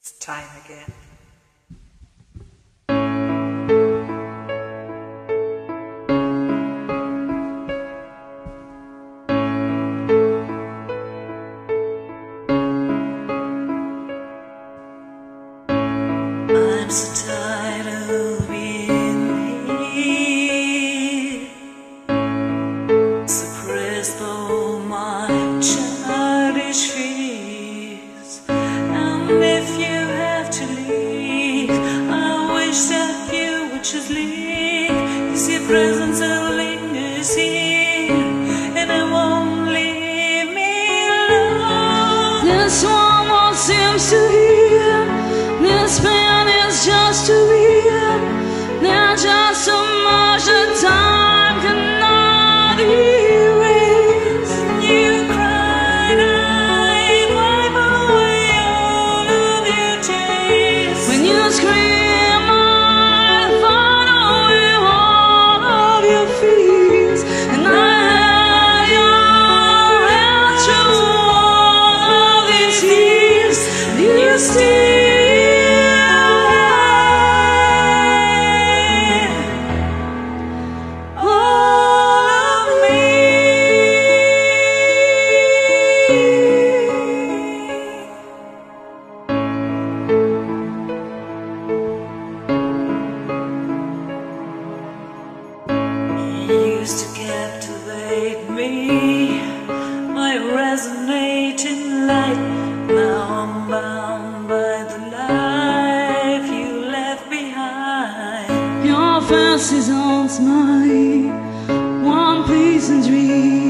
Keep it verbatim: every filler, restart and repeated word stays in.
It's time again. I'm so tired of being here, suppressed all my childish fears. And if you have to leave, I wish that you would just leave. 'Cause your presence still lingers here, and it won't leave me alone. This one won't seem to hear. This pain is just too real. There's just so much that time cannot erase. You cried, I'd wipe away all of your tears. When you scream, I'd find away all of your fears. And I had your hand through all of these years. You still used to captivate me, my resonating light. Now I'm bound by the life you left behind. Your face is on my one pleasing dream.